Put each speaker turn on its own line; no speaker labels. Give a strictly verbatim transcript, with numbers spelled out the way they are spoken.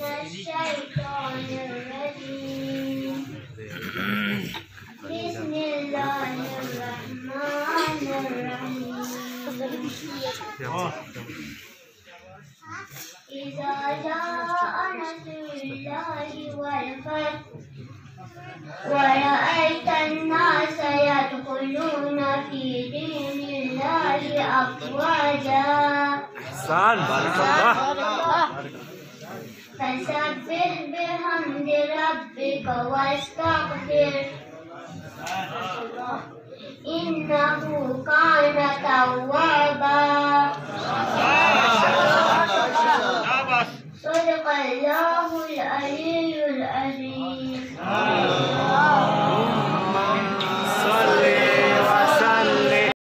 الشيطان الرجيم بسم الله الرحمن الرحيم إذا جاء نصر الله والفتح ورأيت الناس يدخلون في دين الله أفواجا
أحسن بارك الله
فسبح بحمد ربك واستغفر إنه كان توابا